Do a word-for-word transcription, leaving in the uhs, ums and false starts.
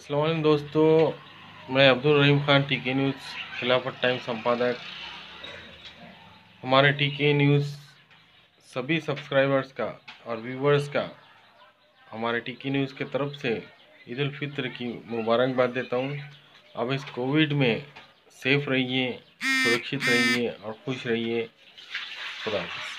अस्सलाम वालेकुम दोस्तों, मैं अब्दुल रहीम खान टीके न्यूज़ खिलाफत टाइम संपादक। हमारे टीके न्यूज़ सभी सब्सक्राइबर्स का और व्यूवर्स का हमारे टीके न्यूज़ के तरफ से ईद उल फित्र की मुबारकबाद देता हूँ। अब इस कोविड में सेफ रहिए, सुरक्षित रहिए और खुश रहिए। खुदा हाफिज़।